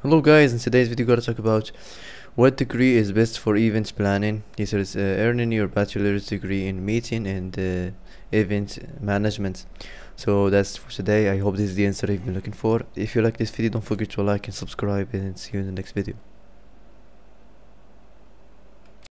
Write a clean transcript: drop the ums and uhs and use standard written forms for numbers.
Hello guys, in today's video we're gonna talk about what degree is best for events planning. This is earning your bachelor's degree in meeting and event management. So that's for today. I hope this is the answer you've been looking for. If you like this video, don't forget to like and subscribe, and see you in the next video.